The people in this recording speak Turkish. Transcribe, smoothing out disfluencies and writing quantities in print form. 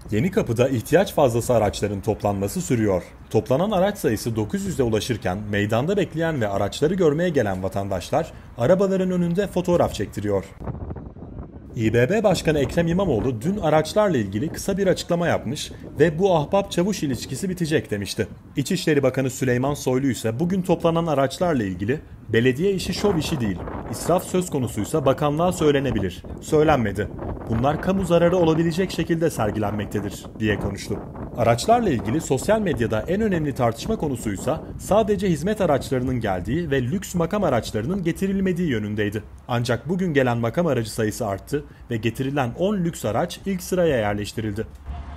Yenikapı'da ihtiyaç fazlası araçların toplanması sürüyor. Toplanan araç sayısı 900'e ulaşırken meydanda bekleyen ve araçları görmeye gelen vatandaşlar arabaların önünde fotoğraf çektiriyor. İBB Başkanı Ekrem İmamoğlu dün araçlarla ilgili kısa bir açıklama yapmış ve bu ahbap-çavuş ilişkisi bitecek demişti. İçişleri Bakanı Süleyman Soylu ise bugün toplanan araçlarla ilgili belediye işi şov işi değil, israf söz konusuysa bakanlığa söylenebilir, söylenmedi. Bunlar kamu zararı olabilecek şekilde sergilenmektedir diye konuştu. Araçlarla ilgili sosyal medyada en önemli tartışma konusuysa sadece hizmet araçlarının geldiği ve lüks makam araçlarının getirilmediği yönündeydi. Ancak bugün gelen makam aracı sayısı arttı ve getirilen 10 lüks araç ilk sıraya yerleştirildi.